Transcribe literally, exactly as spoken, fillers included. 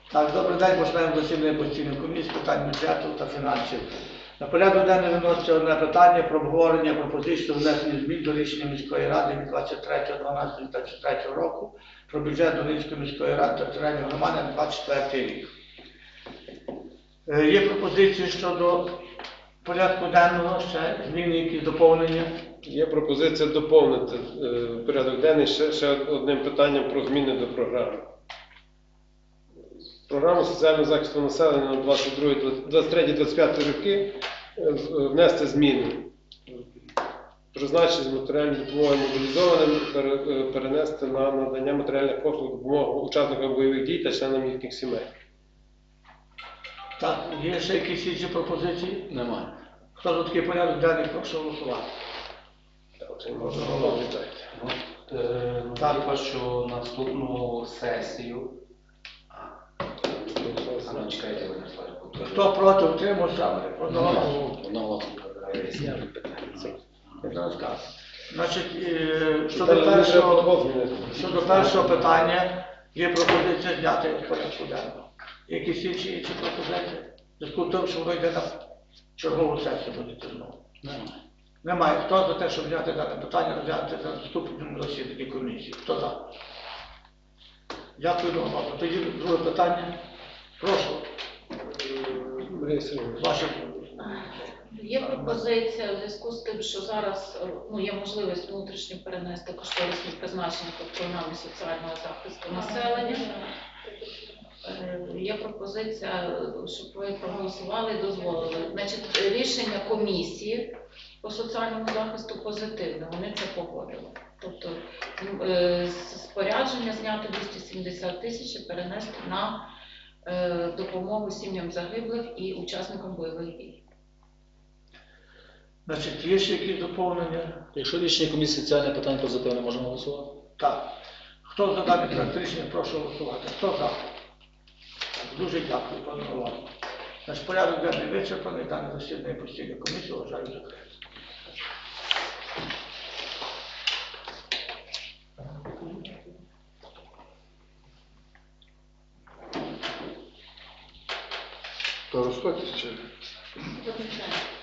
Так, добрий день, починаємо засідання постійної комісії з питань бюджету та фінансів. На порядок денний виноситься одне питання про обговорення пропозиції внесення змін до рішення міської ради від двадцять третього дванадцятого дві тисячі двадцять третього року про бюджет Долинської міської ради та територіальної громади на двадцять четвертий рік. Е, Є пропозиції щодо порядку денного, ще зміни, якісь доповнення. Є пропозиція доповнити е, порядок денний ще, ще одним питанням про зміни до програми. Програму соціального захисту населення на двадцять другий двадцять третій двадцять п'ятий роки е, внести зміни. Призначення матеріальної допомоги мобілізованим пере, е, перенести на надання матеріальних послуг допомоги учасникам бойових дій та членам їхніх сімей. Так, є ще якісь інші пропозиції? Немає. Хто за такий порядок денний, прошу голосувати. Це можна голосувати. Також що наступну сесію. А ну чекайте, Владислав. Хто проти, утримався? Одноголосно. Одноголосно. Значить, е, щодо першого, щодо першого питання є пропозиція зняти з порядку денного. Якісь інші, інші пропозиції? В зв'язку з тим, що воно йде на чергову сесію будете знову. Немає. Немає. Хто за те, щоб зняти дане питання, розглянути на наступному засіданні комісії? Хто за? Дякую, Домовно. Тоді друге питання. Прошу. Ваші. Є пропозиція в зв'язку з тим, що зараз ну, є можливість внутрішньо перенести кошторисні призначення по програмі соціального захисту населення. Є пропозиція, щоб ви проголосували і дозволили. Значить, рішення комісії по соціальному захисту позитивне, вони це погодили. Тобто спорядження зняти двісті сімдесят тисяч і перенести на допомогу сім'ям загиблих і учасникам бойових дій. Значить, є ще якісь доповнення? Якщо рішення комісії соціальних питань позитивне, можемо голосувати? Так. Хто за даний проект рішення, прошу голосувати. Хто за? Дуже дякую, пане Голово. Наш порядок денний вичерпаний, дане засідання постійної комісії вважаю закритим. То розходьтесь чи? Визначаємо.